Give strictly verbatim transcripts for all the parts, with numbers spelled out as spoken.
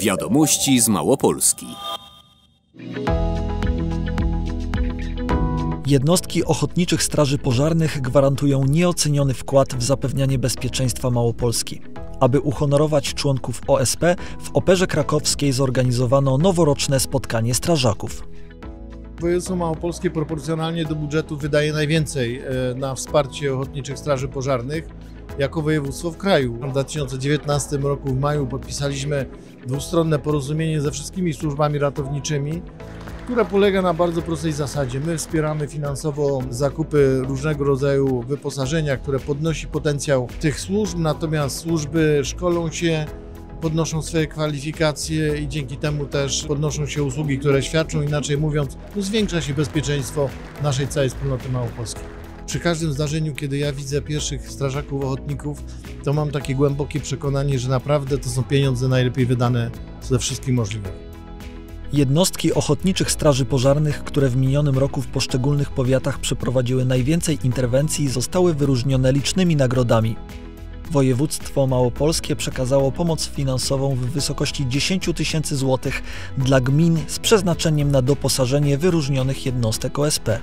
Wiadomości z Małopolski. Jednostki Ochotniczych Straży Pożarnych gwarantują nieoceniony wkład w zapewnianie bezpieczeństwa Małopolski. Aby uhonorować członków O S P, w Operze Krakowskiej zorganizowano noworoczne spotkanie strażaków. Województwo małopolskie proporcjonalnie do budżetu wydaje najwięcej na wsparcie Ochotniczych Straży Pożarnych jako województwo w kraju. W dwa tysiące dziewiętnastym roku w maju podpisaliśmy dwustronne porozumienie ze wszystkimi służbami ratowniczymi, które polega na bardzo prostej zasadzie. My wspieramy finansowo zakupy różnego rodzaju wyposażenia, które podnosi potencjał tych służb, natomiast służby szkolą się, podnoszą swoje kwalifikacje i dzięki temu też podnoszą się usługi, które świadczą. Inaczej mówiąc, no zwiększa się bezpieczeństwo naszej całej wspólnoty małopolskiej. Przy każdym zdarzeniu, kiedy ja widzę pierwszych strażaków ochotników, to mam takie głębokie przekonanie, że naprawdę to są pieniądze najlepiej wydane ze wszystkich możliwych. Jednostki Ochotniczych Straży Pożarnych, które w minionym roku w poszczególnych powiatach przeprowadziły najwięcej interwencji, zostały wyróżnione licznymi nagrodami. Województwo małopolskie przekazało pomoc finansową w wysokości dziesięć tysięcy złotych dla gmin z przeznaczeniem na doposażenie wyróżnionych jednostek O S P.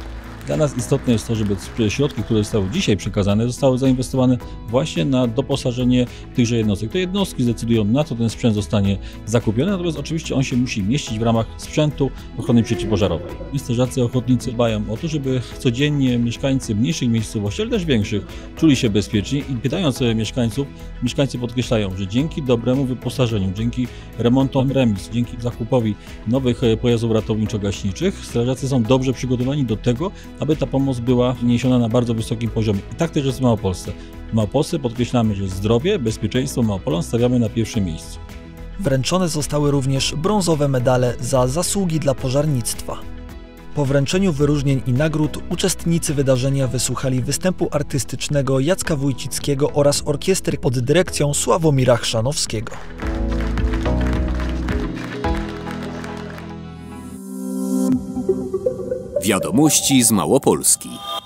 Dla nas istotne jest to, żeby środki, które zostały dzisiaj przekazane, zostały zainwestowane właśnie na doposażenie tychże jednostek. Te jednostki zdecydują, na co ten sprzęt zostanie zakupiony, natomiast oczywiście on się musi mieścić w ramach sprzętu ochrony przeciwpożarowej. Strażacy ochotnicy dbają o to, żeby codziennie mieszkańcy mniejszych miejscowości, ale też większych, czuli się bezpieczni i pytając mieszkańców, mieszkańcy podkreślają, że dzięki dobremu wyposażeniu, dzięki remontom remis, dzięki zakupowi nowych pojazdów ratowniczo-gaśniczych, strażacy są dobrze przygotowani do tego, aby ta pomoc była niesiona na bardzo wysokim poziomie. I tak też jest w Małopolsce. W Małopolsce podkreślamy, że zdrowie, bezpieczeństwo Małopolan stawiamy na pierwszym miejscu. Wręczone zostały również brązowe medale za zasługi dla pożarnictwa. Po wręczeniu wyróżnień i nagród uczestnicy wydarzenia wysłuchali występu artystycznego Jacka Wójcickiego oraz orkiestry pod dyrekcją Sławomira Chrzanowskiego. Wiadomości z Małopolski.